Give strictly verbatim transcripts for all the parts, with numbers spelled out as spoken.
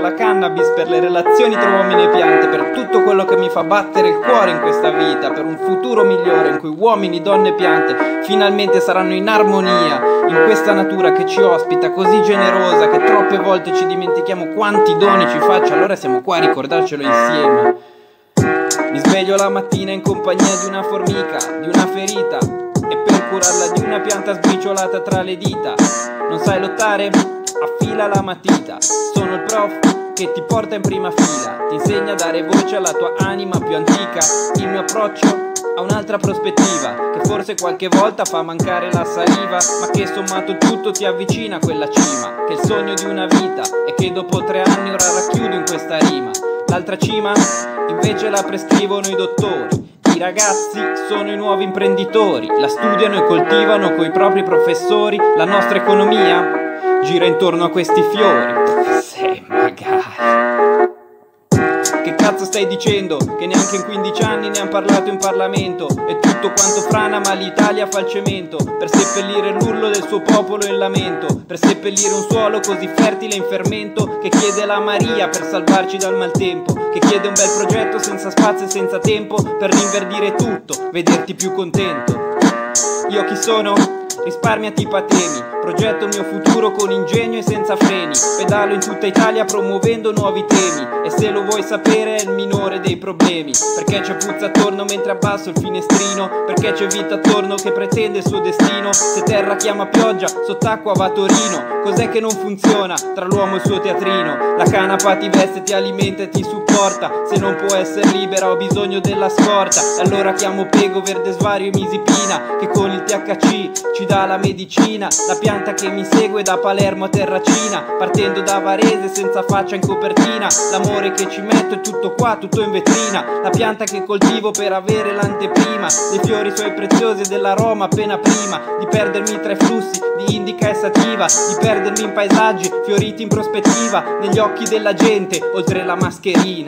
la cannabis per le relazioni tra uomini e piante, per tutto quello che mi fa battere il cuore in questa vita, per un futuro migliore in cui uomini, donne e piante finalmente saranno in armonia in questa natura che ci ospita, così generosa che troppe volte ci dimentichiamo quanti doni ci faccia. Allora siamo qua a ricordarcelo insieme. Mi sveglio la mattina in compagnia di una formica, di una ferita, e per curarla di una pianta sbriciolata tra le dita. Non sai lottare? Affila la matita. Sono il prof che ti porta in prima fila, ti insegna a dare voce alla tua anima più antica. Il mio approccio ha un'altra prospettiva, che forse qualche volta fa mancare la saliva, ma che sommato tutto ti avvicina a quella cima, che è il sogno di una vita e che dopo tre anni ora racchiudo in questa rima. L'altra cima invece la prescrivono i dottori. I ragazzi sono i nuovi imprenditori, la studiano e coltivano coi propri professori. La nostra economia gira intorno a questi fiori. Sì, magari. Che cazzo stai dicendo? Che neanche in quindici anni ne han parlato in Parlamento. È tutto quanto frana ma l'Italia fa il cemento, per seppellire l'urlo del suo popolo in lamento, per seppellire un suolo così fertile in fermento, che chiede la Maria per salvarci dal maltempo, che chiede un bel progetto senza spazio e senza tempo, per rinverdire tutto, vederti più contento. Io chi sono? Risparmiati i patemi, progetto il mio futuro con ingegno e senza freni, pedalo in tutta Italia promuovendo nuovi temi, e se lo vuoi sapere è il minore dei problemi, perché c'è puzza attorno mentre abbasso il finestrino, perché c'è vita attorno che pretende il suo destino. Se terra chiama pioggia, sott'acqua va Torino. Cos'è che non funziona tra l'uomo e il suo teatrino? La canapa ti veste, ti alimenta e ti supporta, se non può essere libera ho bisogno della scorta, e allora chiamo Pego, Verde Svario e Misipina, che con il T H C ci dà la medicina, la pianta che mi segue da Palermo a Terracina, partendo da Varese senza faccia in copertina. L'amore che ci metto è tutto qua, tutto in vetrina, la pianta che coltivo per avere l'anteprima dei fiori suoi preziosi e dell'aroma appena prima di perdermi tra i flussi di indica e sativa, di perdermi in paesaggi fioriti in prospettiva, negli occhi della gente oltre la mascherina.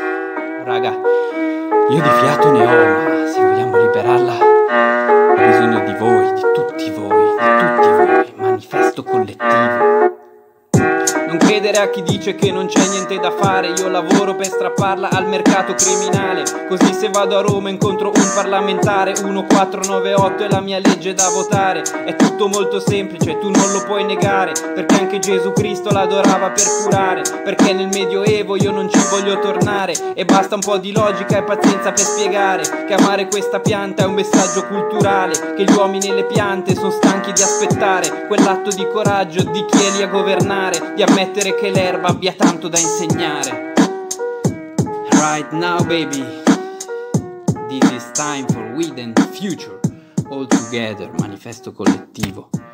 Raga, io di fiato ne ho, ma se vogliamo liberarla ho bisogno di voi, di tutti voi, di tutti voi, manifesto collettivo. Non credere a chi dice che non c'è niente da fare, io lavoro per strapparla al mercato criminale, così se vado a Roma incontro un parlamentare. Uno quattro nove otto è la mia legge da votare, è tutto molto semplice, tu non lo puoi negare, perché anche Gesù Cristo l'adorava per curare, perché nel Medioevo io non ci voglio tornare, e basta un po' di logica e pazienza per spiegare che amare questa pianta è un messaggio culturale, che gli uomini e le piante sono stanchi di aspettare quell'atto di coraggio di chi è lì a governare, di ammettere che l'erba abbia tanto da insegnare. Right now baby, this is time for we and future, all together, manifesto collettivo.